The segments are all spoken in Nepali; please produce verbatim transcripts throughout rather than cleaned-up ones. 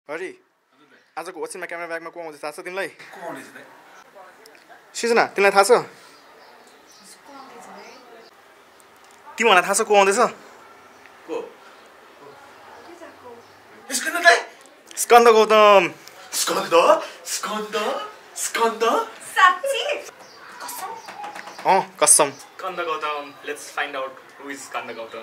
हरि आजको ओछिनमा क्यामेरा ब्यागमा को आउँछ थाहा छ तिमीलाई? को आउँदैछ त? सिजना तिमीलाई थाहा छ? तिमीलाई थाहा छ को आउँदैछ? को? स्कन्द दाइ? स्कन्द गौतम। स्कन्द? स्कन्द? स्कन्द? साच्ची? कसम? अँ कसम। Skanda Gautam. Let's find out who is Skanda Gautam.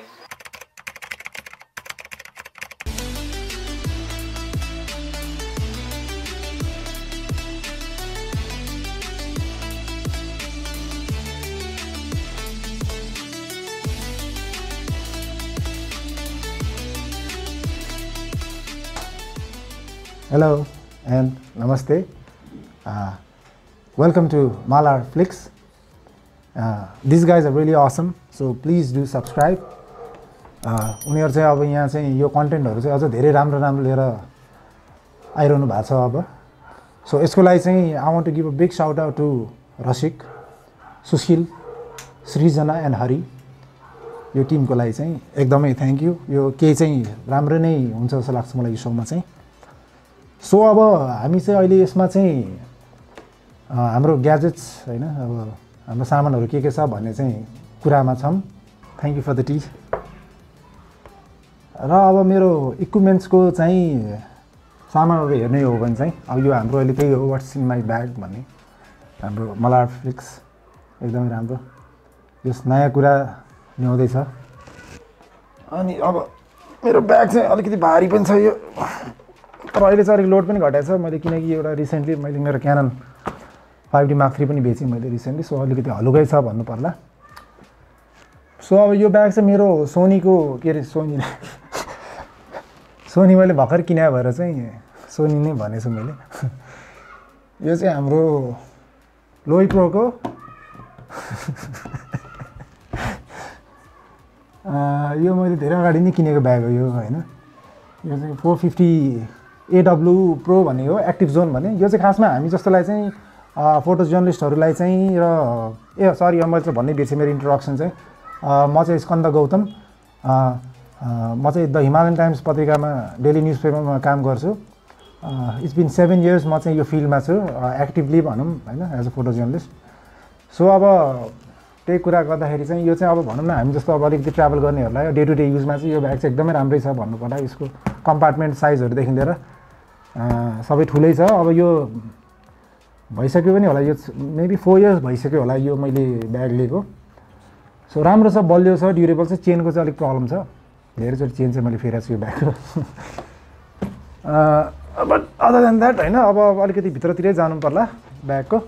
Hello and namaste. Uh, welcome to Malar Flicks. Uh, these guys are really awesome, so please do subscribe. उनीहरु चाहिँ अब यहाँ चाहिँ यो कन्टेन्टहरु चाहिँ अझ धेरै राम्रो राम्रो लिएर आइरहनु भएको छ अब. सो यसको लागि चाहिँ I want to give a big shout out to Rasik, Sushil, Srijana and Hari. यो टिमको लागि चाहिँ एकदमै थ्यांक यू. यो केही चाहिँ राम्रो नै हुन्छ जस्तो लाग्छ मलाई यो शोमा चाहिँ. सो अब हामी चाहिँ अहिले यसमा चाहिँ हाम्रो ग्याजेट्स हैन अब हाम्रो सामानहरु के के छ भन्ने चाहिँ कुरामा छौं. Thank you for the tea. र अब मेरो इक्विपमेन्ट्सको चाहिँ सामानहरु हेर्ने हो भने चाहिँ अब यो हाम्रो अहिले त्यही हो व्हाट्स इन माइ ब्याग भन्ने हाम्रो मलार फ्लिक्स एकदमै राम्रो. यस नयाँ कुरा ल्याउँदै छ. अनि अब मेरो ब्याग चाहिँ अलिकति भारी पनि छ यो. तर अहिले चाहिँ अलिक लोड पनि घटाएको छ मैले किनकि एउटा रिसेन्टली मैले मेरो Canon five D mark three पनि बेचेँ मैले रिसेन्टली. सो अलिकति हलुकै छ भन्नु पर्ला. सो अब यो ब्याग चाहिँ मेरो सोनीको के अरे सोनी सोनी मैले भर्खर किने भएर चाहिँ सोनी नै भनेछु मैले. यो चाहिँ हाम्रो लोइ प्रोको यो मैले धेरै अगाडि नै किनेको ब्याग हो यो हैन. यो चाहिँ फोर फिफ्टी एडब्ल्यू प्रो भन्ने हो, एक्टिभ जोन भन्ने. यो चाहिँ खासमा हामी जस्तोलाई चाहिँ फोटो जर्नलिस्टहरूलाई चाहिँ र ए सरी मैले चाहिँ भन्नै बिर्सेँ मेरो इन्ट्रोडक्सन चाहिँ. म चाहिँ स्कन्द गौतम. म चाहिँ द हिमालयन टाइम्स पत्रिकामा डेली न्युज पेपरमा काम गर्छु. इट्स बिन सेभेन इयर्स म चाहिँ यो फिल्डमा छु एक्टिभली भनौँ हैन as a photo journalist. So अब त्यही कुरा गर्दाखेरि चाहिँ यो चाहिँ अब भनौँ न हामी जस्तो अब अलिकति ट्राभल गर्नेहरूलाई डे टु डे युजमा चाहिँ यो ब्याग चाहिँ एकदमै राम्रै छ भन्नुपर्दा. यसको कम्पार्टमेन्ट साइजहरूदेखि लिएर सबै ठुलै छ. अब यो भइसक्यो पनि होला, यो मेबी फोर इयर्स भइसक्यो होला यो मैले ब्याग लिएको. सो राम्रो छ, बलियो छ, ड्युरेबल छ. चेनको चाहिँ अलिक प्रब्लम छ, धेरैचोटि चेन चाहिँ मैले फेरेको छु यो ब्यागको. बट अदर देन द्याट होइन अब अलिकति भित्रतिरै जानु पर्ला ब्यागको.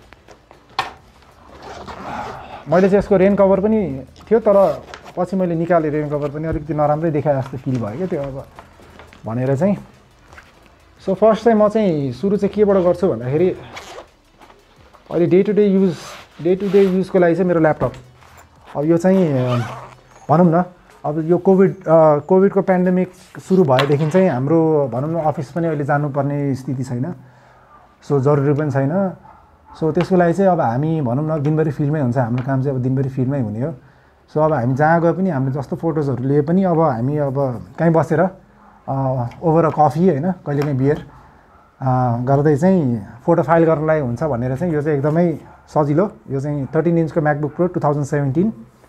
मैले चाहिँ यसको रेन कभर पनि थियो तर पछि मैले निकालेँ रेन कभर पनि अलिकति नराम्रै देखाए जस्तो फिल भयो क्या त्यो अब भनेर चाहिँ. सो फर्स्ट चाहिँ म चाहिँ सुरु चाहिँ केबाट गर्छु भन्दाखेरि अहिले day to day use day to day युजको लागि चाहिँ मेरो ल्यापटप. अब यो चाहिँ भनौँ न अब यो कोभिड कोभिडको पेन्डेमिक सुरु भएदेखि चाहिँ हाम्रो भनौँ न अफिस पनि अहिले जानुपर्ने स्थिति छैन. सो जरुरी पनि छैन. सो त्यसको लागि चाहिँ अब हामी भनौँ न दिनभरि फिल्डमै हुन्छ हाम्रो काम चाहिँ अब दिनभरि फिल्डमै हुने हो. सो अब हामी जहाँ गए पनि हामीले जस्तो फोटोजहरू लिए पनि अब हामी अब कहीँ बसेर ओभर अ कफी होइन कहिलेकाहीँ बियर गर्दै चाहिँ फोटो फाइल गर्नलाई हुन्छ भनेर चाहिँ यो चाहिँ एकदमै सजिलो. यो चाहिँ थर्टिन इन्चको MacBook Pro two thousand seventeen.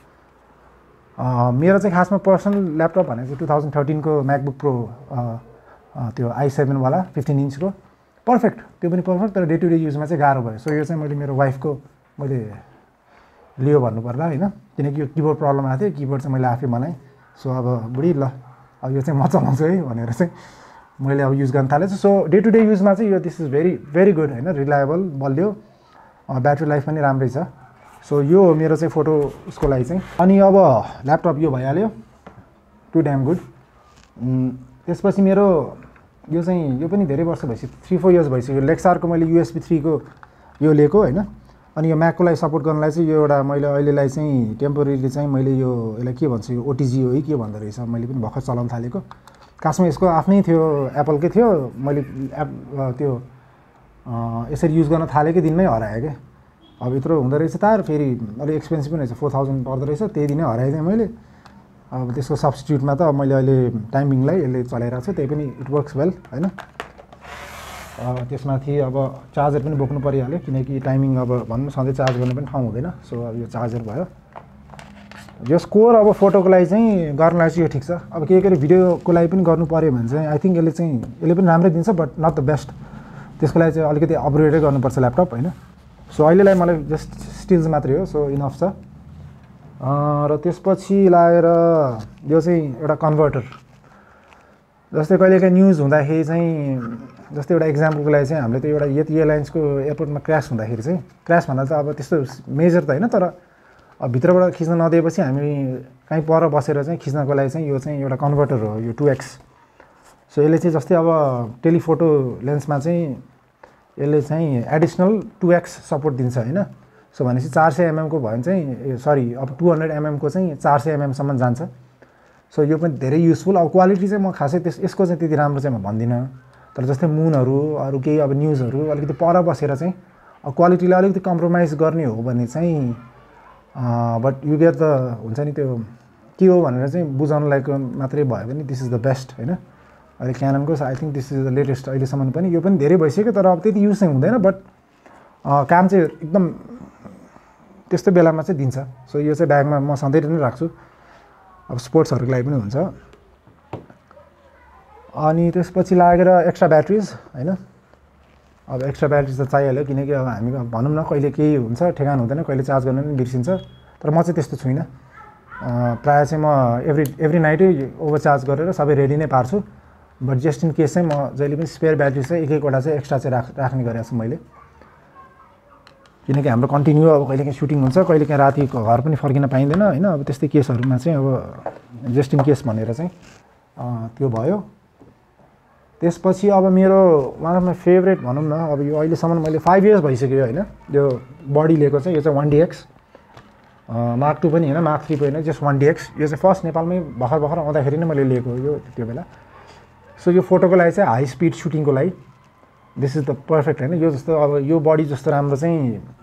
मेरो चाहिँ खासमा पर्सनल ल्यापटप भनेको चाहिँ टु थाउजन्ड थर्टिनको म्याकबुक प्रो त्यो आई सेभेनवाला फिफ्टिन इन्चको पर्फेक्ट. त्यो पनि पर्फेक्ट तर डे टु डे युजमा चाहिँ गाह्रो भयो. सो यो चाहिँ मैले मेरो वाइफको मैले लियो भन्नुपर्दा होइन किनकि यो किबोर्ड प्रब्लम आएको थियो. किबोर्ड चाहिँ मैले आफै बनाएँ. सो अब बुढी ल अब यो चाहिँ म चलाउँछु है भनेर चाहिँ मैले अब युज गर्न थालेँ. सो डे टु डे युजमा चाहिँ यो this is very very good होइन, रिलायबल, बलियो, ब्याट्री लाइफ पनि राम्रै छ. सो यो मेरो चाहिँ फोटो उसको लागि चाहिँ. अनि अब ल्यापटप यो भइहाल्यो, टु ड्याम गुड. त्यसपछि मेरो यो चाहिँ यो पनि धेरै वर्ष भइसक्यो, थ्री फोर इयर्स भइसक्यो. लेक्सारको मैले युएसबी थ्रीको यो लिएको होइन. अनि यो म्याकको लागि सपोर्ट गर्नलाई चाहिँ यो एउटा मैले अहिलेलाई चाहिँ टेम्पोरेरी चाहिँ मैले यो यसलाई के भन्छ यो ओटिजी हो है के भन्दो रहेछ मैले पनि भर्खर चलाउन थालेको. खासमा यसको आफ्नै थियो एप्पलकै थियो. मैले एप त्यो यसरी युज गर्न थालेकै दिनमै हरायो क्या. अब यत्रो हुँदो रहेछ तार, फेरि अलिक एक्सपेन्सिभ पनि रहेछ, फोर थाउजन्ड पर्दो रहेछ. त्यही दिनै हराइदिएँ मैले. अब त्यसको सब्स्टिट्युटमा त मैले अहिले टाइमिङलाई यसले चलाइरहेको छु, त्यही पनि इट वर्क्स वेल हैन। त्यसमाथि अब चार्जर पनि बोक्नु परिहाल्यो किनकि टाइमिङ अब भन्नु सधैँ चार्ज गर्नु पनि ठाउँ हुँदैन सो अब यो चार्जर भयो यो स्कोर अब फोटोको लागि चाहिँ गर्नलाई चाहिँ यो ठिक छ अब के गरी भिडियोको लागि पनि गर्नु पऱ्यो भने चाहिँ आई थिङ्क यसले चाहिँ यसले पनि राम्रै दिन्छ बट नट द बेस्ट त्यसको लागि चाहिँ अलिकति अपग्रेडै गर्नुपर्छ ल्यापटप होइन सो अहिलेलाई मलाई जस्ट स्टिल्स मात्रै हो सो इनफ छ र त्यसपछि लागेर यो चाहिँ एउटा कन्भर्टर जस्तै कहिलेकाहीँ न्युज हुँदाखेरि चाहिँ जस्तै एउटा इक्जाम्पलको लागि चाहिँ हामीले त्यो एउटा यति एयरलाइन्सको एयरपोर्टमा क्रास हुँदाखेरि चाहिँ क्रास भन्दा चाहिँ अब त्यस्तो मेजर त होइन तर अब भित्रबाट खिच्न नदिएपछि हामी कहीँ पर बसेर चाहिँ खिच्नको लागि चाहिँ यो चाहिँ एउटा कन्भर्टर हो यो टु एक्स सो यसले चाहिँ जस्तै अब टेलिफोटो लेन्समा चाहिँ यसले चाहिँ एडिसनल टु एक्स सपोर्ट दिन्छ होइन सो भनेपछि चार सय एमएमको भयो भने चाहिँ सरी अब टु हन्ड्रेड एमएमको चाहिँ चार सय एमएमसम्म जान्छ सो यो पनि धेरै युजफुल अब क्वालिटी चाहिँ म खासै त्यस यसको चाहिँ त्यति राम्रो चाहिँ म भन्दिनँ तर जस्तै मुनहरू अरू केही अब न्युजहरू अलिकति पर बसेर चाहिँ अब क्वालिटीलाई अलिकति कम्प्रोमाइज गर्ने हो भने चाहिँ बट यु गेट द हुन्छ नि त्यो के हो भनेर चाहिँ बुझाउनु लायकको मात्रै भयो भने दिस इज द बेस्ट होइन अहिले क्याननको I think this is the latest अहिलेसम्म पनि यो पनि धेरै भइसक्यो तर अब त्यति युज चाहिँ हुँदैन बट काम चाहिँ एकदम त्यस्तो बेलामा चाहिँ दिन्छ सो यो चाहिँ ब्यागमा म सधैँ नै राख्छु अब स्पोर्ट्सहरूको लागि पनि हुन्छ अनि त्यसपछि लागेर एक्स्ट्रा ब्याट्रिज होइन अब एक्स्ट्रा ब्याट्रिज त चाहिहाल्यो किनकि अब हामी भनौँ न कहिले केही हुन्छ ठेगान हुँदैन कहिले चार्ज गर्न पनि बिर्सिन्छ तर म चाहिँ त्यस्तो छुइनँ प्रायः चाहिँ म एभ्री एभ्री नाइटै ओभरचार्ज गरेर सबै रेडी नै पार्छु बट जस्ट इन केस चाहिँ म जहिले पनि स्पेयर ब्याट्री चाहिँ एक एकवटा चाहिँ एक्स्ट्रा चाहिँ राख राख्ने गरेको छु मैले किनकि हाम्रो कन्टिन्यू अब कहिलेकाहीँ सुटिङ हुन्छ कहिलेकाहीँ राति घर पनि फर्किन पाइँदैन होइन अब त्यस्तै केसहरूमा चाहिँ अब जस्ट इन केस भनेर चाहिँ त्यो भयो त्यसपछि अब मेरो वान अफ माई फेभरेट भनौँ न अब यो अहिलेसम्म मैले फाइभ इयर्स भइसक्यो होइन यो बडी लिएको चाहिँ यो चाहिँ वान डिएक्स मार्क टू पनि होइन मार्क थ्री पनि होइन जस्ट वान डिएक्स यो चाहिँ फर्स्ट नेपालमै भर्खर भर्खर आउँदाखेरि नै मैले लिएको यो त्यो बेला सो यो फोटोको लागि चाहिँ हाई स्पिड सुटिङको लागि दिस इज द पर्फेक्ट होइन यो जस्तो अब यो बडी जस्तो राम्रो चाहिँ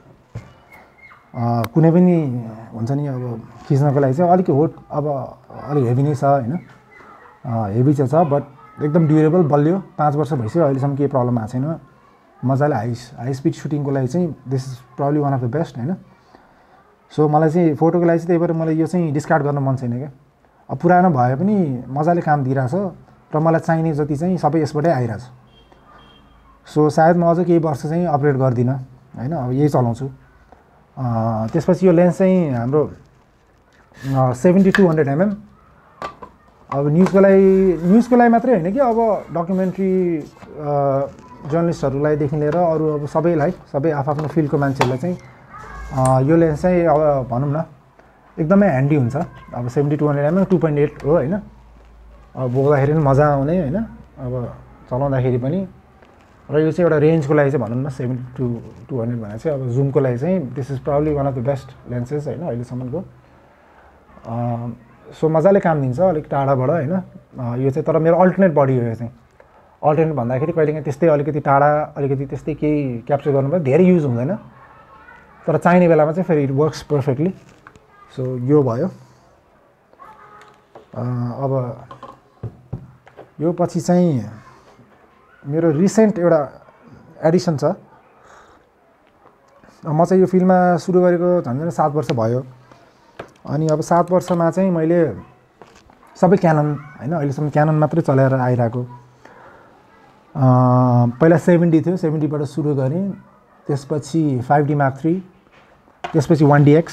कुनै पनि हुन्छ नि अब खिच्नको लागि चाहिँ अलिक होट अब अलिक हेभी नै छ होइन हेभी चाहिँ छ बट एकदम ड्युरेबल बलियो पाँच वर्ष भइसक्यो अहिलेसम्म केही प्रब्लम आएको छैन मजाले हाई हाई स्पिड सुटिङको लागि चाहिँ this is probably one of the best होइन सो मलाई चाहिँ फोटोको लागि चाहिँ त्यही भएर मलाई यो चाहिँ डिस्कार्ड गर्न मन छैन क्या अब पुरानो भए पनि मजाले काम दिइरहेछ र मलाई चाहिने जति चाहिँ सबै यसबाटै आइरहेछ सो सायद म अझ केही वर्ष चाहिँ अपग्रेड गर्दिनँ होइन अब यही चलाउँछु त्यसपछि यो लेन्स चाहिँ हाम्रो सेभेन्टी टू हन्ड्रेड एमएम अब न्युजको लागि न्युजको लागि मात्रै होइन कि अब डकुमेन्ट्री जर्नलिस्टहरूलाईदेखि लिएर अरू अब सबैलाई सबै आफ्नो फिल्डको मान्छेहरूलाई चाहिँ यो लेन्स चाहिँ अब भनौँ न एकदमै ह्यान्डी हुन्छ अब seventy two hundred mm two point eight हो होइन अब बोक्दाखेरि पनि मजा आउने होइन अब चलाउँदाखेरि पनि र यो चाहिँ एउटा रेन्जको लागि चाहिँ भनौँ न सेभेन्टी टू टू हन्ड्रेड भनेर चाहिँ अब जुमको लागि चाहिँ this is proudly one of the best lenses होइन अहिलेसम्मको सो मजाले काम दिन्छ अलिक टाढाबाट होइन यो चाहिँ तर मेरो अल्टरनेट बडी हो यो चाहिँ अल्टरनेट भन्दाखेरि कहिलेकाहीँ त्यस्तै अलिकति टाढा अलिकति त्यस्तै केही क्याप्चर गर्नुपर्छ धेरै युज हुँदैन तर चाहिने बेलामा चाहिँ फेरि इट वर्क्स पर्फेक्टली सो यो भयो अब यो पछि चाहिँ मेरो रिसेन्ट एउटा एडिसन छ म चाहिँ यो फिल्डमा सुरु गरेको झन् झन् सात वर्ष भयो अनि अब सात वर्षमा चाहिँ मैले सबै क्यानन होइन अहिलेसम्म क्यानन मात्रै चलाएर आइरहेको पहिला सेभेन्टी थियो सेभेन्टीबाट सुरु गरेँ त्यसपछि फाइभ डी मार्क थ्री त्यसपछि वान डिएक्स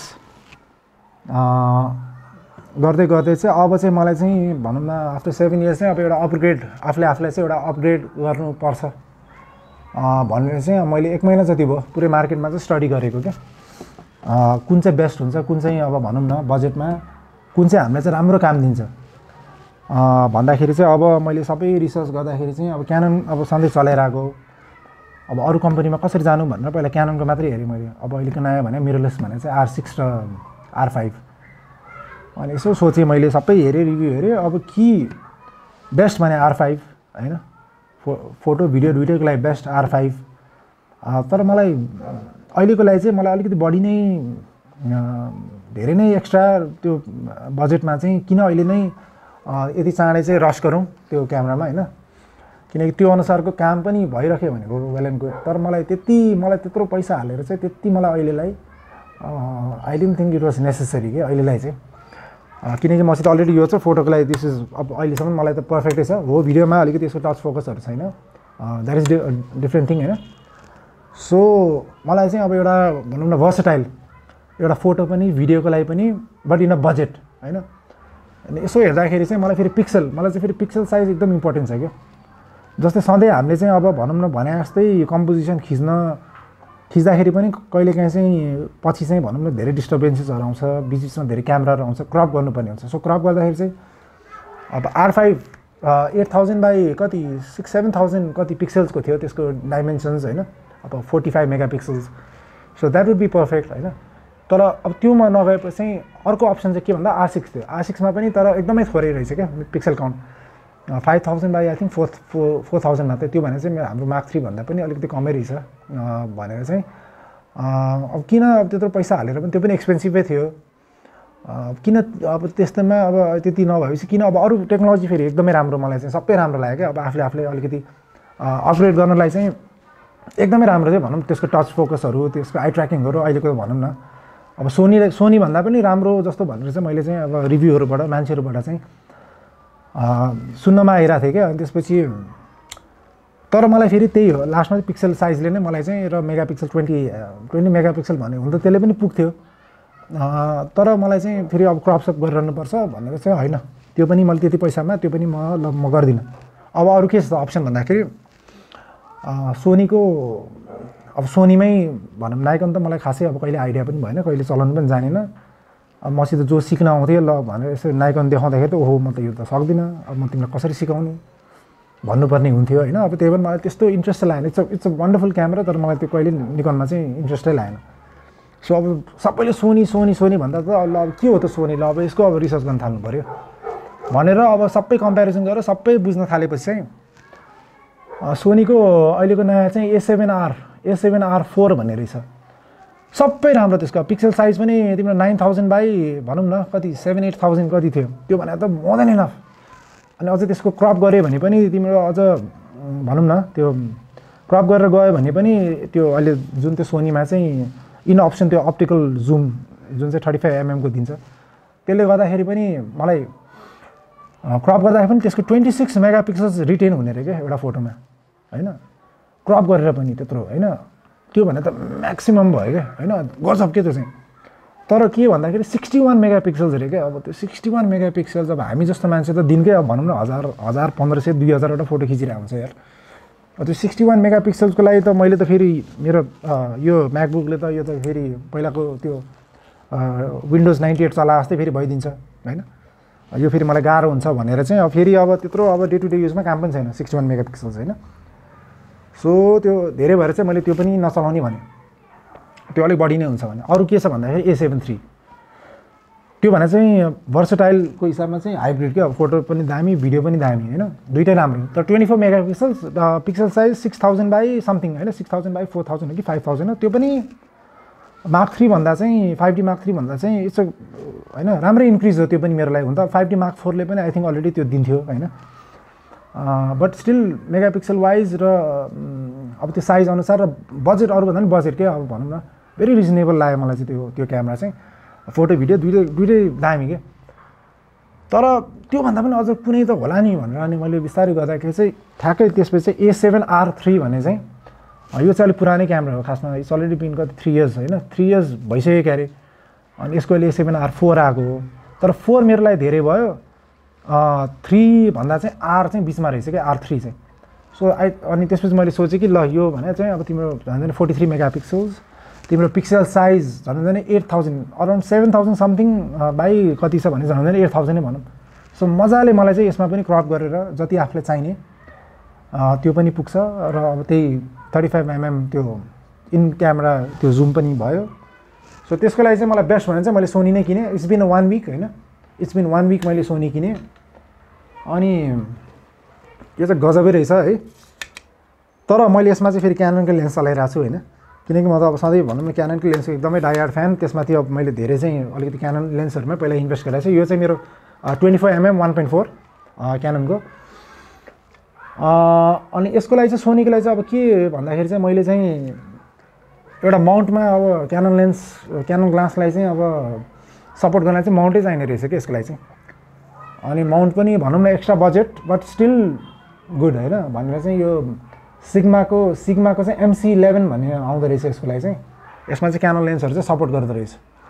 गर्दै गर्दै चाहिँ अब चाहिँ मलाई चाहिँ भनौँ न आफ्टर सेभेन इयर्स चाहिँ अब एउटा अपग्रेड आफूले आफूलाई चाहिँ एउटा अपग्रेड गर्नुपर्छ भनेर चाहिँ मैले एक महिना जति भयो पुरै मार्केटमा चाहिँ स्टडी गरेको क्या कुन चाहिँ बेस्ट हुन्छ कुन चाहिँ अब भनौँ न बजेटमा कुन चाहिँ हामीलाई चाहिँ राम्रो काम दिन्छ भन्दाखेरि चाहिँ अब मैले सबै रिसर्च गर्दाखेरि चाहिँ अब क्यानन अब सधैँ चलाइरहेको अब अरू कम्पनीमा कसरी जानु भनेर पहिला क्याननको मात्रै हेरेँ मैले अब अहिलेको नयाँ भने मिररलेस भने चाहिँ आर सिक्स र आर फाइभ अनि यसो सोचेँ मैले सबै हेरेँ रिभ्यू हेरेँ अब कि बेस्ट भने आर फाइभ होइन फो फोटो भिडियो दुइटैको लागि बेस्ट आर फाइभ तर मलाई अहिलेको लागि चाहिँ मलाई अलिकति बढी नै धेरै नै एक्स्ट्रा त्यो बजेटमा चाहिँ किन अहिले नै यति चाँडै चाहिँ रस गरौँ त्यो क्यामेरामा होइन किनकि त्यो अनुसारको काम पनि भइरह्यो भनेको वेल एन्ड गुड। तर मलाई त्यति मलाई त्यत्रो पैसा हालेर चाहिँ त्यति मलाई अहिलेलाई I didn't think it was necessary कि अहिलेलाई चाहिँ, किनकि मसित अलरेडी यो छ फोटोको लागि दिस इज अब अहिलेसम्म मलाई त पर्फेक्टै छ हो। भिडियोमा अलिकति यसको टच फोकसहरू छैन, द्याट इज डिफ्रेन्ट थिङ होइन। सो मलाई चाहिँ अब एउटा भनौँ न भर्सटाइल एउटा फोटो पनि भिडियोको लागि पनि बट इन अ बजेट होइन। अनि यसो हेर्दाखेरि चाहिँ मलाई फेरि पिक्सल मलाई चाहिँ फेरि पिक्सल साइज एकदम इम्पोर्टेन्ट छ क्या। जस्तै सधैँ हामीले चाहिँ अब भनौँ न भने जस्तै कम्पोजिसन खिच्न खिच्दाखेरि पनि कहिलेकाहीँ चाहिँ पछि चाहिँ भनौँ न धेरै डिस्टर्बेन्सेसहरू आउँछ, बिच बिचमा धेरै क्यामेराहरू आउँछ, क्रप गर्नुपर्ने हुन्छ। सो क्रप गर्दाखेरि चाहिँ अब R five eight thousand by कति सिक्स सेभेन थाउजन्ड कति पिक्सल्सको थियो त्यसको डाइमेन्सन्स होइन, अब forty five mega pixels. So that would be perfect होइन। तर अब त्योमा नगएपछि चाहिँ अर्को अप्सन चाहिँ के भन्दा आर सिक्स थियो। आर सिक्समा पनि तर एकदमै थोरै रहेछ क्या pixel count, five thousand by I think four four four thousand मात्रै। त्यो भने चाहिँ हाम्रो मार्क थ्री भन्दा पनि अलिकति कमै रहेछ भनेर चाहिँ अब किन अब त्यत्रो पैसा हालेर पनि त्यो पनि एक्सपेन्सिभै थियो किन अब त्यस्तोमा अब त्यति नभएपछि किन अब अरू टेक्नोलोजी फेरि एकदमै राम्रो मलाई चाहिँ सबै राम्रो लाग्यो क्या। अब आफूले आफूले अलिकति अपग्रेड गर्नलाई चाहिँ एकदमै राम्रो थियो भनौँ। त्यसको टच फोकसहरू त्यसको आई ट्र्याकिङहरू अहिलेको भनौँ न अब सोनी सोनी भन्दा पनि राम्रो जस्तो भनेर चाहिँ मैले चाहिँ अब रिभ्यूहरूबाट मान्छेहरूबाट चाहिँ सुन्नमा आइरहेको थिएँ क्या। अनि त्यसपछि तर मलाई फेरि त्यही हो लास्टमा चाहिँ पिक्सल साइजले नै मलाई चाहिँ र mega pixel twenty twenty mega pixel भन्यो हुन त त्यसले पनि पुग्थ्यो। तर मलाई चाहिँ फेरि अब क्रपसप गरिरहनुपर्छ भनेर चाहिँ होइन, त्यो पनि मैले त्यति पैसामा त्यो पनि म ल म गर्दिनँ। अब अरू के छ अप्सन भन्दाखेरि सोनीको अब सोनीमै भनौँ नाइकन त मलाई खासै अब कहिले आइडिया पनि भएन, कहिले चलाउनु पनि जानेन। अब मसित जो सिक्न आउँथ्यो ल भनेर यसो नाइकन देखाउँदाखेरि त ओहो म त यो त सक्दिनँ, अब म तिमीलाई कसरी सिकाउने भन्नुपर्ने हुन्थ्यो होइन। अब त्यही भएर मलाई त्यस्तो इन्ट्रेस्टै लागेन। It's it's a wonderful camera तर मलाई त्यो कहिले निकनमा चाहिँ इन्ट्रेस्टै लागेन। सो अब सबैले सोनी सोनी सोनी भन्दा त ल अब के हो त सोनी, ल अब यसको अब रिसर्च गर्न थाल्नु पऱ्यो भनेर अब सबै कम्पेरिजन गरेर सबै बुझ्न थालेपछि चाहिँ सोनीको अहिलेको नयाँ चाहिँ A seven R A seven R four भन्ने रहेछ। सबै राम्रो, त्यसको पिक्सल साइज पनि तिम्रो नाइन थाउजन्ड बाई भनौँ न कति सेभेन एट थाउजन्ड कति थियो त्यो भने त मोर देन इनफ। अनि अझ त्यसको क्रप गऱ्यो भने पनि तिम्रो अझ भनौँ न त्यो क्रप गरेर गयो भने पनि त्यो अहिले जुन त्यो सोनीमा चाहिँ इन अप्सन त्यो अप्टिकल जुम जुन चाहिँ थर्टी फाइभ एमएमको दिन्छ त्यसले गर्दाखेरि पनि मलाई क्रप गर्दाखेरि पनि त्यसको twenty six mega pixels retain हुने रहेछ क्या एउटा फोटोमा होइन, क्रप गरेर पनि त्यत्रो होइन। त्यो भने त म्याक्सिमम् भयो क्या होइन, गजब के त्यो चाहिँ। तर के भन्दाखेरि सिक्सटी वान मेगा पिक्सल्स अरे क्या। अब त्यो सिक्सटी वान मेगा पिक्सल्स अब हामी जस्तो मान्छे त दिनकै अब भनौँ न हजार हजार पन्ध्र सय दुई हजारवटा फोटो खिचिरहेको हुन्छ यार। त्यो सिक्सटी वान मेगा पिक्सल्सको लागि त मैले त फेरि मेरो यो म्याकबुकले त यो त फेरि पहिलाको त्यो विन्डोज नाइन्टी एट चला जस्तै फेरि भइदिन्छ होइन। यो फेरि मलाई गाह्रो हुन्छ भनेर चाहिँ अब फेरि अब त्यत्रो अब डे टु डे युजमा काम पनि छैन सिक्सटी वान मेगा पिक्सल्स होइन। सो त्यो धेरै भएर चाहिँ मैले त्यो पनि नचलाउने भने त्यो अलिक बढी नै हुन्छ भने। अरू के छ भन्दाखेरि ए सेभेन थ्री त्यो भने चाहिँ भर्सटाइलको हिसाबमा चाहिँ हाइब्रिड क्या, फोटो पनि दामी भिडियो पनि दामी होइन, दुइटै राम्रो। तर twenty four mega pixels pixel size six thousand by something होइन, six thousand by four thousand हो कि फाइभ थाउजन्ड हो। त्यो पनि मार्क थ्री भन्दा चाहिँ फाइभ डी मार्क थ्री भन्दा चाहिँ इट्स होइन राम्रै इन्क्रिज हो त्यो पनि मेरो लागि। हुन त फाइभ डी मार्क फोरले पनि आई थिङ्क अलरेडी त्यो दिन्थ्यो होइन, but still mega pixel wise र अब त्यो साइज अनुसार र बजेट अरू भन्दा पनि बजेट क्या अब भनौँ न भेरी रिजनेबल लाग्यो मलाई चाहिँ त्यो त्यो क्यामेरा चाहिँ। फोटो भिडियो दुइटै दुइटै दामी क्या। तर त्योभन्दा पनि अझ कुनै त होला नि भनेर अनि मैले बिस्तारै गर्दाखेरि चाहिँ ठ्याक्कै त्यसपछि चाहिँ ए सेभेन आर थ्री भन्ने चाहिँ यो चाहिँ अलिक पुरानै क्यामेरा हो खासमा, इट्स अलरेडी बिन कति थ्री इयर्स होइन, थ्री इयर्स भइसक्यो क्यारे। अनि यसको अहिले ए सेभेन आर फोर आएको हो। तर फोर मेरो लागि धेरै भयो, थ्री भन्दा चाहिँ आर चाहिँ बिचमा रहेछ क्या आर थ्री चाहिँ। सो आई अनि त्यसपछि मैले सोचेँ कि ल यो भने चाहिँ अब तिम्रो झन् फोर्टी थ्री मेगा पिक्सल्स, तिम्रो पिक्सल साइज झन् झन् eight thousand around seven thousand something by कति छ भने झन् झन् एट थाउजन्डै भनौँ। सो मजाले मलाई चाहिँ यसमा पनि क्रप गरेर जति आफूले चाहिने त्यो पनि पुग्छ र अब त्यही थर्टी फाइभ एमएम त्यो इन क्यामेरा त्यो जुम पनि भयो। सो त्यसको लागि चाहिँ मलाई बेस्ट भने चाहिँ मैले सोनी नै किनेँ। इट्स बिन वान विक होइन, इट्स बिन वान विक मैले सोनी किनेँ। अनि यो चाहिँ गजबै रहेछ है। तर मैले यसमा चाहिँ फेरि क्याननको लेन्स चलाइरहेको छु होइन, किनकि म त अब सधैँ भनौँ न क्याननको लेन्सको एकदमै डाइहार्ड फ्यान। त्यसमाथि अब मैले धेरै चाहिँ अलिकति क्यानन लेन्सहरूमै पहिला इन्भेस्ट गरेको छु। यो चाहिँ मेरो twenty four mm one point four क्याननको। अनि यसको लागि चाहिँ सोनीको लागि चाहिँ अब के भन्दाखेरि चाहिँ मैले चाहिँ एउटा माउन्टमा अब क्यानन लेन्स क्यानन ग्लासलाई चाहिँ अब सपोर्ट गर्न चाहिँ माउन्टै चाहिने रहेछ कि यसको लागि चाहिँ अनि माउन्ट पनि भनौँ न extra budget but still good होइन भनेर चाहिँ यो सिग्माको सिग्माको चाहिँ एमसी इलेभेन भन्ने आउँदो रहेछ यसको लागि चाहिँ यसमा चाहिँ क्यानन लेन्सहरू चाहिँ सपोर्ट गर्दो रहेछ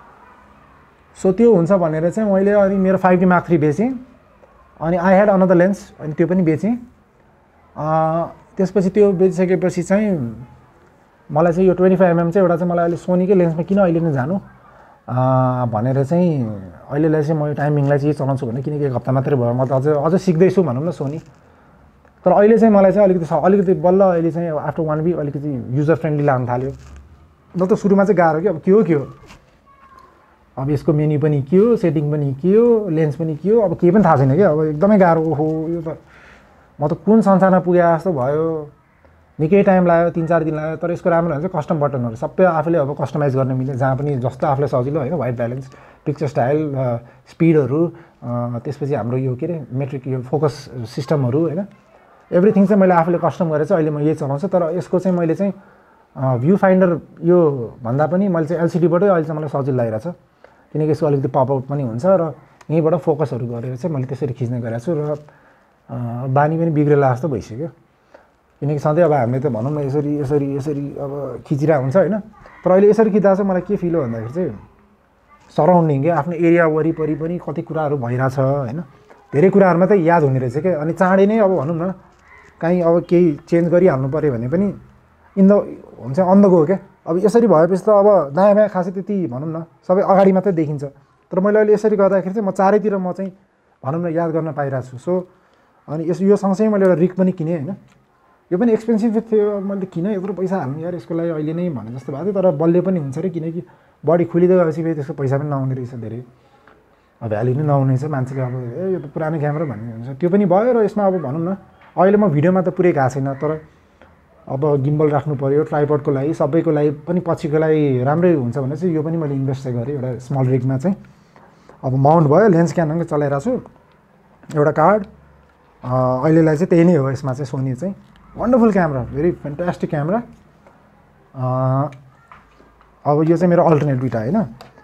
सो त्यो हुन्छ भनेर चाहिँ मैले अनि मेरो फाइभ डी मार्क थ्री बेचेँ अनि आई ह्याड अनदर लेन्स अनि त्यो पनि बेचेँ त्यसपछि त्यो बेचिसकेपछि चाहिँ मलाई चाहिँ यो ट्वेन्टी फाइभ एमएम चाहिँ एउटा चाहिँ मलाई अहिले सोनीकै लेन्समा किन अहिले नै जानु भनेर चाहिँ अहिलेलाई चाहिँ म टाइमिङलाई चाहिँ चलाउँछु भने किनकि एक हप्ता मात्रै भयो म त अझ अझ सिक्दैछु भनौँ न सोनी तर अहिले चाहिँ मलाई चाहिँ अलिकति अलिकति बल्ल अहिले चाहिँ आफ्टर वान विक अलिकति युजर फ्रेन्डली लाग्न थाल्यो न त सुरुमा चाहिँ गाह्रो कि अब के हो के हो अब यसको मेन्यु पनि के हो सेटिङ पनि के हो लेन्स पनि के हो अब केही पनि थाहा छैन क्या अब एकदमै गाह्रो ओहो यो त म त कुन संसारमा पुगे जस्तो भयो निकै टाइम लाग्यो तिन चार दिन लाग्यो तर यसको राम्रो हुन्छ कस्टम बटनहरू सबै आफूले अब कस्टमाइज गर्न मिल्यो जहाँ पनि जस्तो आफूलाई सजिलो होइन वाइट ब्यालेन्स पिक्चर स्टाइल स्पिडहरू त्यसपछि हाम्रो यो के अरे मेट्रिक यो फोकस सिस्टमहरू होइन एभ्रिथिङ चाहिँ मैले आफूले कस्टम गरेर चाहिँ अहिले म यही चलाउँछु तर यसको चाहिँ मैले चाहिँ भ्यू फाइन्डर यो भन्दा पनि मैले चाहिँ एलसिडीबाटै अहिले चाहिँ मलाई सजिलो लागिरहेको छ किनकि यसको अलिकति पपआउट पनि हुन्छ र यहीँबाट फोकसहरू गरेर चाहिँ मैले त्यसरी खिच्ने गरेको छु र बानी पनि बिग्रेला जस्तो भइसक्यो किनकि सधैँ अब हामीले त भनौँ न यसरी यसरी यसरी अब खिचिरहेको हुन्छ होइन तर अहिले यसरी खिच्दा चाहिँ मलाई के फिल हो भन्दाखेरि चाहिँ सराउन्डिङ क्या आफ्नो एरिया वरिपरि पनि कति कुराहरू भइरहेछ होइन धेरै कुराहरूमा त याद हुने रहेछ क्या अनि चाँडै नै अब भनौँ न काहीँ अब केही चेन्ज गरिहाल्नु पऱ्यो भने पनि इन द हुन्छ अन द गो क्या अब यसरी भएपछि त अब दायाँ बायाँ खासै त्यति भनौँ न सबै अगाडि मात्रै देखिन्छ तर मैले अहिले यसरी गर्दाखेरि चाहिँ म चारैतिर म चाहिँ भनौँ न याद गर्न पाइरहेको छु सो अनि यस यो सँगसँगै मैले एउटा रिक पनि किनेँ होइन यो पनि एक्सपेन्सिभ थियो मैले किन यत्रो पैसा हाल्नु यार यसको लागि अहिले नै भने जस्तो भएको थियो तर बलियो पनि हुन्छ अरे किनकि बडी खुलिँदै गएपछि फेरि त्यसको पैसा पनि नआउने रहेछ धेरै अब भ्याल्यु नै नआउने छ मान्छेले अब ए यो त पुरानो क्यामेरा भन्ने हुन्छ त्यो पनि भयो र यसमा अब भनौँ न अहिले म भिडियोमा त पुरै गएको छैन तर अब गिम्बल राख्नु पऱ्यो ट्राइपडको लागि सबैको लागि पनि पछिको लागि राम्रै हुन्छ भने चाहिँ यो पनि मैले इन्भेस्ट चाहिँ गरेँ एउटा स्मल रिगमा चाहिँ अब माउन्ट भयो लेन्स क्याननको चलाइरहेको छु एउटा कार्ड अहिलेलाई चाहिँ त्यही नै हो यसमा चाहिँ सोनी चाहिँ wonderful camera very fantastic camera अब यो चाहिँ मेरो अल्टरनेट दुइटा होइन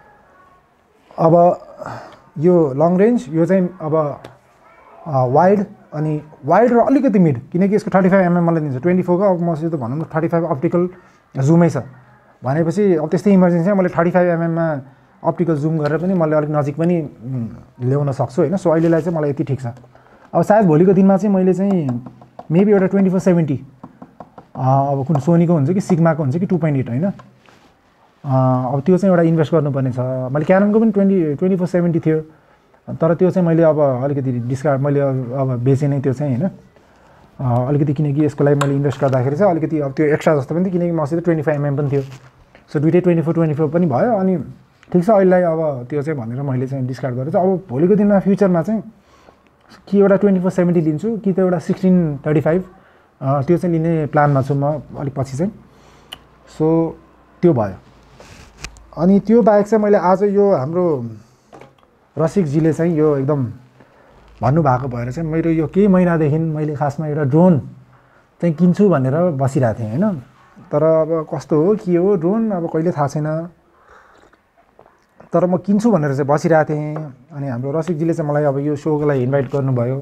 अब यो लङ रेन्ज यो चाहिँ अब वाइड अनि वाइड र अलिकति मिड किनकि यसको थर्टी फाइभ एमएम मलाई दिन्छ ट्वेन्टी फोरको अब मसित भनौँ न थर्टी फाइभ अप्टिकल जुमै छ भनेपछि अब त्यस्तै इमर्जेन्सीमा मैले थर्टी फाइभ एमएममा अप्टिकल जुम गरेर पनि मैले अलिक नजिक पनि ल्याउन सक्छु होइन सो अहिलेलाई चाहिँ मलाई यति ठिक छ अब सायद भोलिको दिनमा चाहिँ मैले चाहिँ मेबी एउटा ट्वेन्टी फोर सेभेन्टी अब कुन सोनीको हुन्छ कि सिग्माको हुन्छ कि टू पोइन्ट एट होइन अब त्यो चाहिँ एउटा इन्भेस्ट गर्नुपर्ने छ मैले क्याननको पनि ट्वेन्टी ट्वेन्टी फोर सेभेन्टी थियो तर त्यो चाहिँ मैले अब अलिकति डिस्कार्ड मैले अब बेचेँ नै त्यो चाहिँ होइन अलिकति किनकि यसको लागि मैले इन्भेस्ट गर्दाखेरि चाहिँ अलिकति अब त्यो एक्स्ट्रा जस्तो पनि थियो किनकि मसित ट्वेन्टी फाइभ एमएम पनि थियो सो दुइटै ट्वेन्टी फोर ट्वेन्टी फोर पनि भयो अनि ठिक छ अहिलेलाई अब त्यो चाहिँ भनेर मैले चाहिँ डिस्कार्ड गरेर चाहिँ अब भोलिको दिनमा फ्युचरमा चाहिँ कि एउटा ट्वेन्टी फोर सेभेन्टी लिन्छु कि त एउटा सिक्सटिन थर्टी फाइभ त्यो चाहिँ लिने प्लानमा छु म अलिक पछि चाहिँ सो त्यो भयो अनि त्यो बाहेक चाहिँ मैले आज यो हाम्रो रसिकजीले चाहिँ यो एकदम भन्नुभएको भएर चाहिँ मेरो यो केही महिनादेखि मैले खासमा एउटा ड्रोन चाहिँ किन्छु भनेर बसिरहेको थिएँ होइन तर अब कस्तो हो के हो ड्रोन अब कहिले थाहा छैन तर म किन्छु भनेर चाहिँ बसिरहेको थिएँ अनि हाम्रो रसिकजीले चाहिँ मलाई अब यो सोको लागि इन्भाइट गर्नुभयो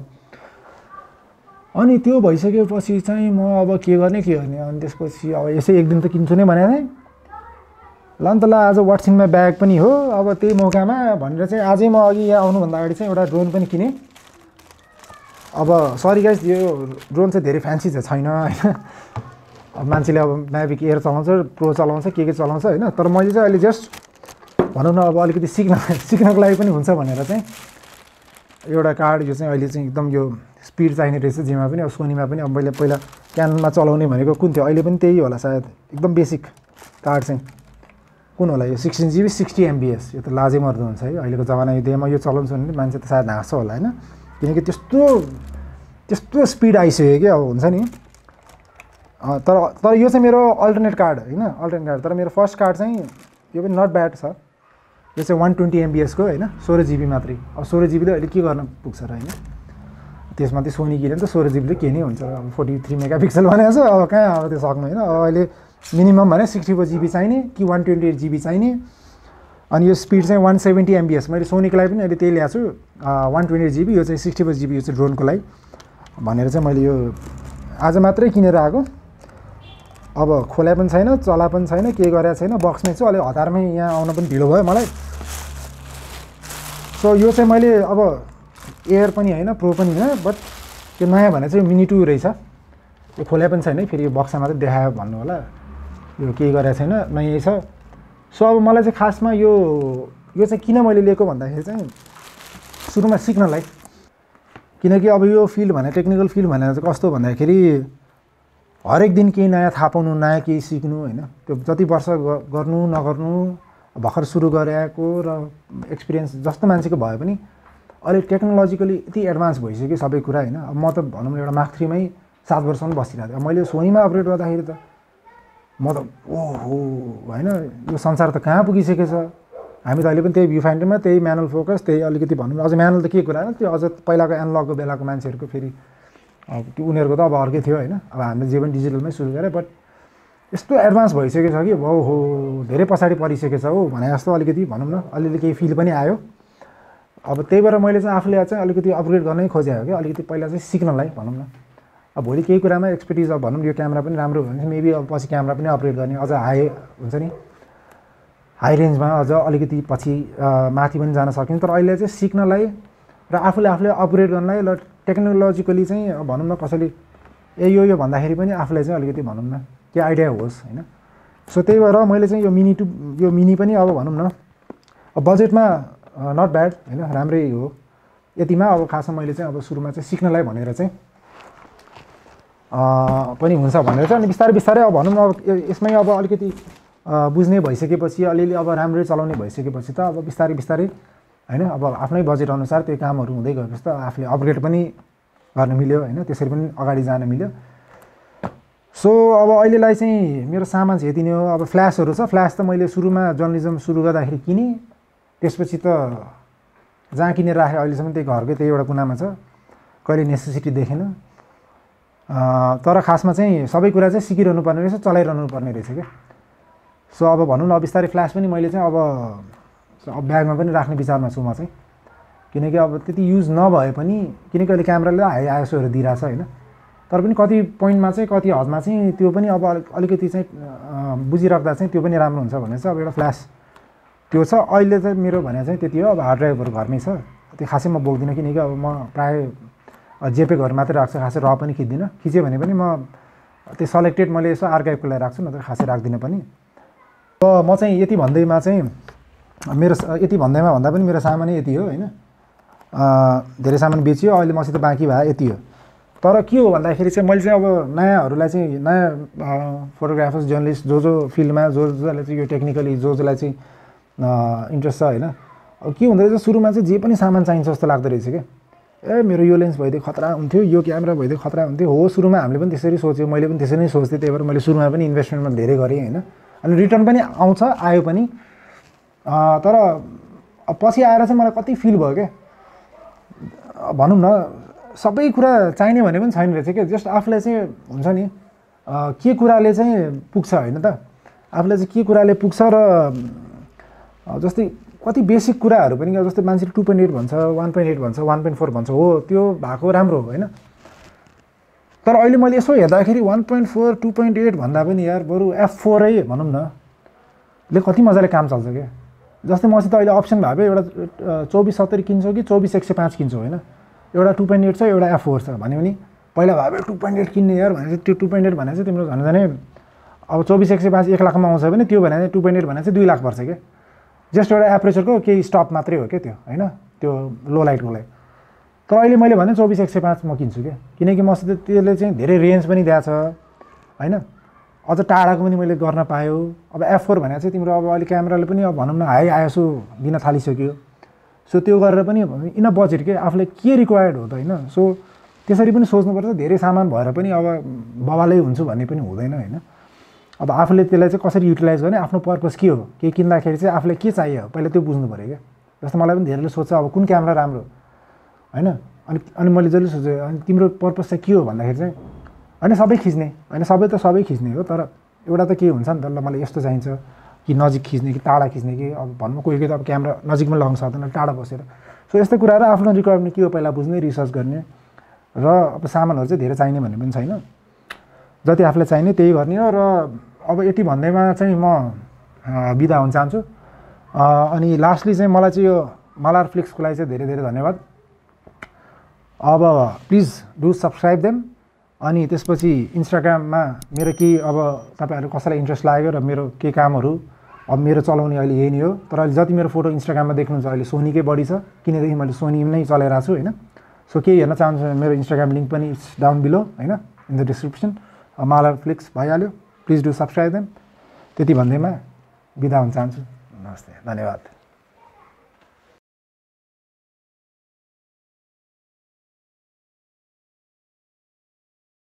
अनि त्यो भइसकेपछि चाहिँ म अब के गर्ने के गर्ने अनि त्यसपछि अब यसै एक दिन त किन्छु नै भनेको थिएँ ल नि त ल आज वाट्सएपमा ब्याग पनि हो अब त्यही मौकामा भनेर चाहिँ आजै म अघि यहाँ आउनुभन्दा अगाडि चाहिँ एउटा ड्रोन पनि किनेँ अब सरी गाइस यो ड्रोन चाहिँ धेरै फ्यान्सी चाहिँ छैन होइन अब मान्छेले अब म्याभिक एयर चलाउँछ प्रो चलाउँछ के के चलाउँछ होइन तर मैले चाहिँ अहिले जस्ट भनौँ न अब अलिकति सिक्न सिक्नको लागि पनि हुन्छ भनेर चाहिँ एउटा कार्ड यो चाहिँ अहिले चाहिँ एकदम यो स्पिड चाहिने रहेछ जेमा पनि अब सोनीमा पनि अब मैले पहिला क्यानमा चलाउने भनेको कुन थियो अहिले पनि त्यही होला सायद एकदम बेसिक कार्ड चाहिँ कुन होला यो सिक्सटिन जिबी सिक्सटी एमबिएस यो त लाजै मर्दो हुन्छ है अहिलेको जमाना यदि म यो चलाउँछु भने मान्छे त सायद हाँस्छ होला होइन किनकि त्यस्तो त्यस्तो स्पिड आइसक्यो कि अब हुन्छ नि तर तर यो चाहिँ मेरो अल्टरनेट कार्ड होइन अल्टरनेट कार्ड तर मेरो फर्स्ट कार्ड चाहिँ यो पनि नट ब्याड छ यो चाहिँ वान ट्वेन्टी एमबिएसको होइन सोह्र जिबी मात्रै अब सोह्र जिबी त अहिले के गर्न पुग्छ र होइन त्यसमा त्यो सोनी किने त सोह्र जिबीले के नै हुन्छ अब फोर्टी थ्री मेगा पिक्सल भनेको छ अब कहाँ अब त्यो सक्नु होइन अब अहिले मिनिमम भने सिक्सटी फोर जिबी चाहिने कि वान ट्वेन्टी एट जिबी चाहिने अनि यो स्पिड चाहिँ वान सेभेन्टी एमबिएस मैले सोनीको लागि पनि अहिले त्यही ल्याएको छु वान ट्वेन्टी एट जिबी यो चाहिँ सिक्सटी फोर जिबी यो चाहिँ ड्रोनको लागि भनेर चाहिँ मैले यो आज मात्रै किनेर आएको अब खोला पनि छैन चला पनि छैन के गरेको छैन बक्समै छु अलिक हतारमै यहाँ आउन पनि ढिलो भयो मलाई सो यो चाहिँ मैले अब एयर पनि होइन प्रो पनि होइन बट त्यो नयाँ भने चाहिँ मिनी टू रहेछ यो खोला पनि छैन फेरि यो बक्समा मात्रै देखायो भन्नु होला यो केही गरेको छैन नयाँ छ सो अब मलाई चाहिँ खासमा यो यो चाहिँ किन मैले लिएको भन्दाखेरि चाहिँ सुरुमा सिक्नलाई किनकि अब यो फिल्ड भने टेक्निकल फिल्ड भनेर चाहिँ कस्तो भन्दाखेरि हरेक दिन केही नयाँ थाहा पाउनु नयाँ केही सिक्नु होइन त्यो जति वर्ष गर्नु नगर्नु भर्खर सुरु गरेको र एक्सपिरियन्स जस्तो मान्छेको भए पनि अहिले टेक्नोलोजिकली यति एडभान्स भइसक्यो सबै कुरा होइन अब म त भनौँ न एउटा मार्क थ्रीमै सात वर्षसम्म बसिरहेको थिएँ मैले सोनीमा अपग्रेड गर्दाखेरि त म त ओहो होइन यो संसार त कहाँ पुगिसकेको छ हामी त अहिले पनि त्यही भ्यू फाइन्डरमा त्यही म्यानुअल फोकस त्यही अलिकति भनौँ न अझ म्यानुअल त के कुरा हो त्यो अझ पहिलाको एनालगको बेलाको मान्छेहरूको फेरि त्यो उनीहरूको त अब अर्कै थियो होइन अब हामीले जे पनि डिजिटलमै सुरु गरेँ बट यस्तो एडभान्स भइसकेको छ कि हो धेरै पछाडि परिसकेको छ हो भने जस्तो अलिकति भनौँ न अलिअलि केही फिल पनि आयो अब त्यही भएर मैले चाहिँ आफूले चाहिँ अलिकति अपग्रेड गर्नै खोजेँ हो कि अलिकति पहिला चाहिँ सिक्नलाई भनौँ न अब भोलि केही कुरामा एक्सपर्टिज अब भनौँ यो क्यामेरा पनि राम्रो भयो भने मेबी अब पछि क्यामेरा पनि अपग्रेड गर्ने अझ हाई हुन्छ नि हाई रेन्जमा अझ अलिकति पछि माथि पनि जान सकिन्छ तर अहिले चाहिँ सिक्नलाई र आफूले आफूले अपग्रेड गर्नलाई र टेक्नोलोजिकली चाहिँ भनौँ न कसैले ए यो यो भन्दाखेरि पनि आफूलाई चाहिँ अलिकति भनौँ न के आइडिया होस् होइन सो त्यही भएर मैले चाहिँ यो मिनी टु यो मिनी पनि अब भनौँ न अब बजेटमा नट ब्याड होइन राम्रै हो यतिमा अब खासमा मैले चाहिँ अब सुरुमा चाहिँ सिक्नलाई भनेर चाहिँ पनि हुन्छ भनेर चाहिँ अनि बिस्तारै बिस्तारै अब भनौँ न अब यसमै अब अलिकति बुझ्ने भइसकेपछि अलिअलि अब राम्ररी चलाउने भइसकेपछि त अब बिस्तारै बिस्तारै होइन अब आफ्नै बजेट अनुसार त्यो कामहरू हुँदै गएपछि त आफूले अपग्रेड पनि गर्न मिल्यो होइन त्यसरी पनि अगाडि जान मिल्यो सो अब अहिलेलाई चाहिँ मेरो सामान चाहिँ यति नै हो अब फ्ल्यासहरू छ फ्ल्यास त मैले सुरुमा जर्नलिजम सुरु गर्दाखेरि किनेँ त्यसपछि त जहाँ किनेर राखेँ अहिलेसम्म त्यही घरकै त्यही एउटा कुनामा छ कहिले नेसेसिटी देखेन तर खासमा चाहिँ सबै कुरा चाहिँ सिकिरहनु पर्ने रहेछ चलाइरहनु पर्ने रहेछ क्या सो अब भनौँ न अब बिस्तारै फ्ल्यास पनि मैले चाहिँ अब अब ब्यागमा पनि राख्ने विचारमा छु म चाहिँ किनकि अब त्यति युज नभए पनि किनकि अहिले क्यामेराले हाई आइएसओहरू दिइरहेछ होइन तर पनि कति पोइन्टमा चाहिँ कति हदमा चाहिँ त्यो पनि अब अलिकति चाहिँ बुझिराख्दा चाहिँ त्यो पनि राम्रो हुन्छ भने चाहिँ अब एउटा फ्ल्यास त्यो छ अहिले चाहिँ मेरो भने चाहिँ त्यति हो अब हार्ड ड्राइभहरू घरमै छ त्यो खासै म बोक्दिनँ किनकि अब म प्रायः जेपेकहरू मात्रै राख्छु खासै र पनि खिच्दिनँ खिचेँ भने पनि म त्यो सलेक्टेड मैले यसो आर्काइभको लागि राख्छु नत्र खासै राख्दिनँ पनि अब म चाहिँ यति भन्दैमा चाहिँ मेरो यति भन्दैमा भन्दा पनि मेरो सामानै यति हो होइन धेरै सामान बेचियो अहिले मसित बाँकी भए यति हो तर के हो भन्दाखेरि चाहिँ मैले चाहिँ अब नयाँहरूलाई चाहिँ नयाँ फोटोग्राफर्स जर्नलिस्ट जो जो फिल्डमा जो जसलाई चाहिँ यो टेक्निकली जो जसलाई चाहिँ इन्ट्रेस्ट छ होइन अब के हुँदो रहेछ सुरुमा चाहिँ जे पनि सामान चाहिन्छ जस्तो लाग्दो रहेछ क्या ए मेरो यो लेन्स भइदियो खतरा हुन्थ्यो यो क्यामेरा भइदियो खतरा हुन्थ्यो हो सुरुमा हामीले पनि त्यसरी सोच्यो मैले पनि त्यसरी नै सोच्थेँ त्यही भएर मैले सुरुमा पनि इन्भेस्टमेन्टमा धेरै गरेँ होइन अनि रिटर्न पनि आउँछ आयो पनि तर पछि आएर चाहिँ मलाई कति फिल भयो क्या भनौँ न सबै कुरा चाहिने भने पनि छैन रहेछ क्या जस्ट आफूलाई चाहिँ हुन्छ नि के कुराले चाहिँ पुग्छ होइन त आफूलाई चाहिँ के कुराले पुग्छ र जस्तै कति बेसिक कुराहरू पनि जस्तै मान्छेले टू पोइन्ट एट भन्छ वान पोइन्ट एट भन्छ वान पोइन्ट फोर भन्छ हो त्यो भएको राम्रो हो होइन तर अहिले मैले यसो हेर्दाखेरि one point four two point eight भन्दा पनि यार बरु एफ फोरै भनौँ न ले कति मजाले काम चल्छ क्या जस्तै मसित अहिले अप्सन भए भए एउटा चौबिस सत्तरी किन्छौ कि चौबिस एक सय पाँच किन्छौ होइन एउटा टू पोइन्ट एट छ एउटा एफ फोर छ भन्यो भने पहिला भए भए टू पोइन्ट एट किन्ने यार भने चाहिँ त्यो टू पोइन्ट एट भने चाहिँ तिम्रो झन् झनै अब चौबिस एक सय पाँच एक लाखमा आउँछ भने त्यो भने चाहिँ टू पोइन्ट एट भने चाहिँ दुई लाख पर्छ क्या जस्ट एउटा एपरेचरको केही स्टप मात्रै हो क्या त्यो होइन त्यो लो लाइटको लागि तर अहिले मैले भने चौबिस एक सय पाँच म किन्छु क्या किनकि मसित त्यसले चाहिँ धेरै रेन्ज पनि दिएको छ होइन अझ टाढाको पनि मैले गर्न पायो अब एफ फोर भने चाहिँ तिम्रो अब अहिले क्यामेराले पनि अब भनौँ न हाई आइएसओ दिन थालिसक्यो सो त्यो गरेर पनि इन बजेट के आफूलाई के रिक्वायर्ड हो त होइन सो त्यसरी पनि सोच्नुपर्छ धेरै सामान भएर पनि अब बवालै हुन्छु भन्ने पनि हुँदैन होइन अब आफूले त्यसलाई चाहिँ कसरी युटिलाइज गर्ने आफ्नो पर्पस के हो केही किन्दाखेरि चाहिँ आफूलाई के चाहियो पहिला त्यो बुझ्नु पऱ्यो क्या जस्तो मलाई पनि धेरैले सोध्छ अब कुन क्यामेरा राम्रो होइन अनि अनि मैले जहिले सोचेँ अनि तिम्रो पर्पस चाहिँ के हो भन्दाखेरि चाहिँ होइन सबै खिच्ने होइन सबै त सबै खिच्ने हो तर एउटा त के हुन्छ नि त ल मलाई यस्तो चाहिन्छ कि नजिक खिच्ने कि टाढा खिच्ने कि अब भनौँ कोही कोही त अब क्यामेरा नजिकमा लगाउन सक्दैन टाढा बसेर सो यस्तो कुराहरू आफ्नो रिक्वायरमेन्ट के हो पहिला बुझ्ने रिसर्च गर्ने र अब सामानहरू चाहिँ धेरै चाहिने भन्ने पनि छैन जति आफूलाई चाहिने त्यही गर्ने हो र अब यति भन्दैमा चाहिँ म बिदा हुन चाहन्छु अनि लास्टली चाहिँ मलाई चाहिँ यो मलार फ्लिक्सको लागि चाहिँ धेरै धेरै धन्यवाद अब प्लिज डु सब्सक्राइब देम अनि त्यसपछि इन्स्टाग्राममा मेरो केही अब तपाईँहरू कसैलाई इन्ट्रेस्ट लाग्यो र मेरो केही कामहरू अब मेरो चलाउने अहिले यही नै हो तर अहिले जति मेरो फोटो इन्स्टाग्राममा देख्नुहुन्छ अहिले सोनीकै बढी छ किनदेखि मैले सोनी नै चलाइरहेको छु होइन सो केही हेर्न चाहन्छु मेरो इन्स्टाग्राम लिङ्क पनि इट्स डाउन बिलो होइन इन द डिस्क्रिप्सन मलार फ्लिक्स भइहाल्यो प्लिज डु सब्सक्राइब देम त्यति भन्दैमा बिदा हुन चाहन्छु नमस्ते धन्यवाद